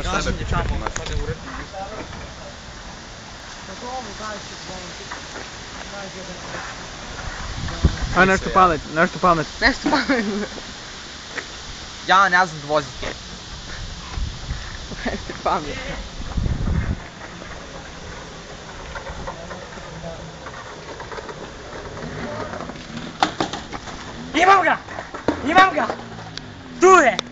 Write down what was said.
sebe ti ćemo imati. Aj nešto pametno, nešto pametno. Nešto pametno. Ja ne znam voziti. Nešto pametno. Imam ga! Imam ga! Tu je!